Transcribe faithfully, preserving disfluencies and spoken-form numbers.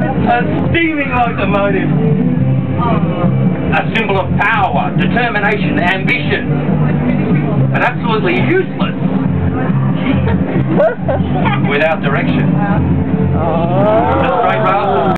A steaming locomotive. A symbol of power, determination, ambition. But absolutely useless without direction.